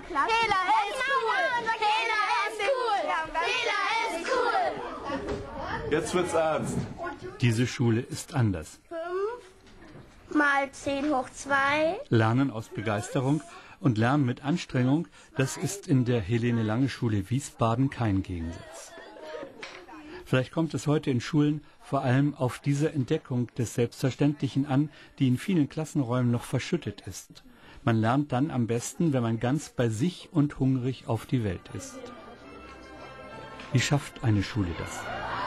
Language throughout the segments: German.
Hela ist cool! Hela ist cool! Jetzt wird's ernst. Diese Schule ist anders. 5 mal 10 hoch 2. Lernen aus Begeisterung und Lernen mit Anstrengung, das ist in der Helene-Lange-Schule Wiesbaden kein Gegensatz. Vielleicht kommt es heute in Schulen vor allem auf diese Entdeckung des Selbstverständlichen an, die in vielen Klassenräumen noch verschüttet ist. Man lernt dann am besten, wenn man ganz bei sich und hungrig auf die Welt ist. Wie schafft eine Schule das?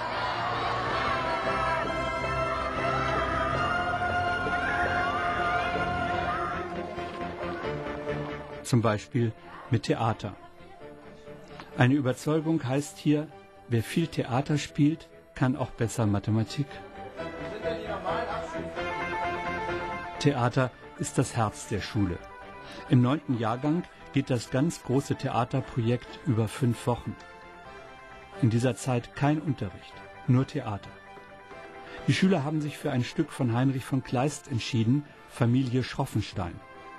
Zum Beispiel mit Theater. Eine Überzeugung heißt hier, wer viel Theater spielt, kann auch besser Mathematik. Theater ist das Herz der Schule. Im 9. Jahrgang geht das ganz große Theaterprojekt über 5 Wochen. In dieser Zeit kein Unterricht, nur Theater. Die Schüler haben sich für ein Stück von Heinrich von Kleist entschieden, Familie Schroffenstein.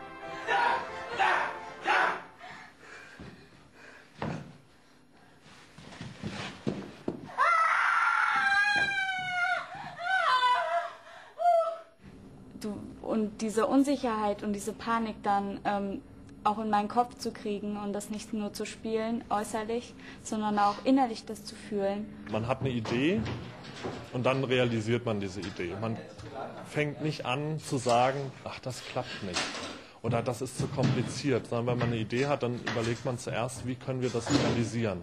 Und diese Unsicherheit und diese Panik dann auch in meinen Kopf zu kriegen und das nicht nur zu spielen, äußerlich, sondern auch innerlich das zu fühlen. Man hat eine Idee und dann realisiert man diese Idee. Man fängt nicht an zu sagen, ach, das klappt nicht oder das ist zu kompliziert, sondern wenn man eine Idee hat, dann überlegt man zuerst, wie können wir das realisieren.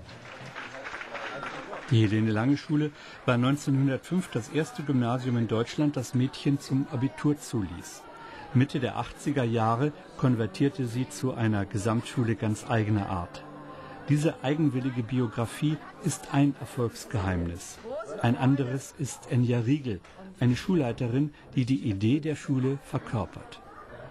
Die Helene-Lange-Schule war 1905 das erste Gymnasium in Deutschland, das Mädchen zum Abitur zuließ. Mitte der 80er Jahre konvertierte sie zu einer Gesamtschule ganz eigener Art. Diese eigenwillige Biografie ist ein Erfolgsgeheimnis. Ein anderes ist Enja Riegel, eine Schulleiterin, die die Idee der Schule verkörpert.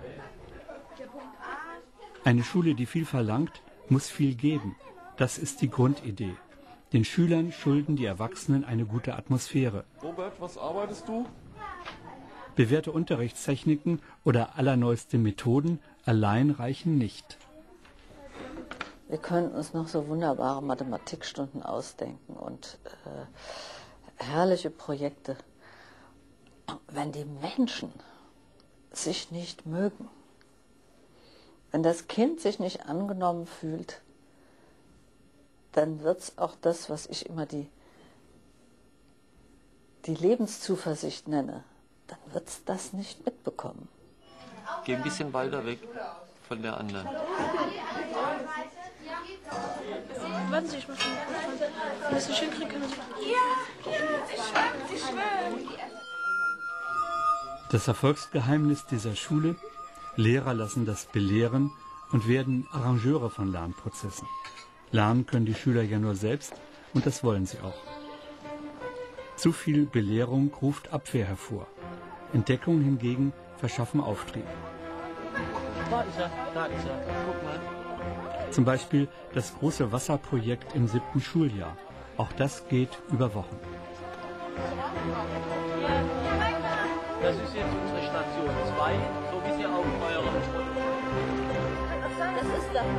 Eine Schule, die viel verlangt, muss viel geben. Das ist die Grundidee. Den Schülern schulden die Erwachsenen eine gute Atmosphäre. Robert, was arbeitest du? Bewährte Unterrichtstechniken oder allerneueste Methoden allein reichen nicht. Wir können uns noch so wunderbare Mathematikstunden ausdenken und herrliche Projekte. Wenn die Menschen sich nicht mögen, wenn das Kind sich nicht angenommen fühlt, dann wird es auch das, was ich immer die Lebenszuversicht nenne, dann wird es das nicht mitbekommen. Geh ein bisschen weiter weg von der anderen. Warten Sie, ich muss schon. Wenn das nicht hinkriegen können, Das Erfolgsgeheimnis dieser Schule: Lehrer lassen das belehren und werden Arrangeure von Lernprozessen. Lernen können die Schüler ja nur selbst und das wollen sie auch. Zu viel Belehrung ruft Abwehr hervor. Entdeckungen hingegen verschaffen Auftrieb. Da ist er. Guck mal. Zum Beispiel das große Wasserprojekt im 7. Schuljahr. Auch das geht über Wochen. Das ist jetzt unsere Station 2, so wie sie auf eurer Das ist das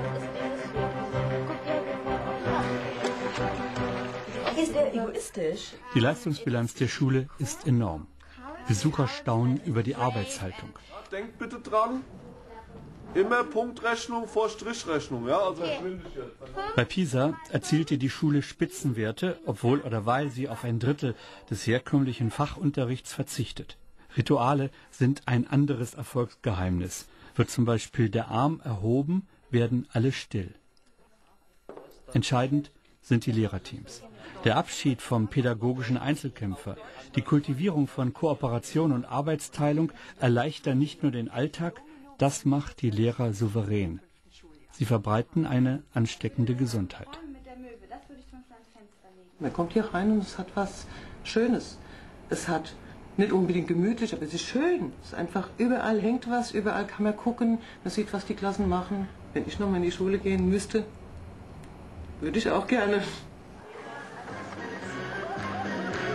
hier. Ist er egoistisch? Die Leistungsbilanz der Schule ist enorm. Besucher staunen über die Arbeitshaltung. Denkt bitte dran, immer Punktrechnung vor Strichrechnung. Ja? Also Bei PISA erzielte die Schule Spitzenwerte, obwohl oder weil sie auf ein Drittel des herkömmlichen Fachunterrichts verzichtet. Rituale sind ein anderes Erfolgsgeheimnis. Wird zum Beispiel der Arm erhoben, werden alle still. Entscheidend sind die Lehrerteams. Der Abschied vom pädagogischen Einzelkämpfer, die Kultivierung von Kooperation und Arbeitsteilung erleichtern nicht nur den Alltag, das macht die Lehrer souverän. Sie verbreiten eine ansteckende Gesundheit. Man kommt hier rein und es hat was Schönes. Es hat nicht unbedingt gemütlich, aber es ist schön. Es ist einfach, überall hängt was, überall kann man gucken, man sieht, was die Klassen machen. Wenn ich nochmal in die Schule gehen müsste, würde ich auch gerne.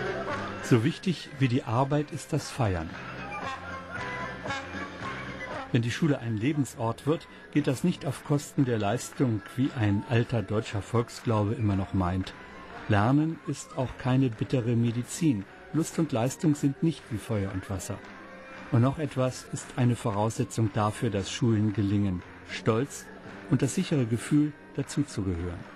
So wichtig wie die Arbeit ist das Feiern. Wenn die Schule ein Lebensort wird, geht das nicht auf Kosten der Leistung, wie ein alter deutscher Volksglaube immer noch meint. Lernen ist auch keine bittere Medizin. Lust und Leistung sind nicht wie Feuer und Wasser. Und noch etwas ist eine Voraussetzung dafür, dass Schulen gelingen: Stolz und das sichere Gefühl, dazuzugehören.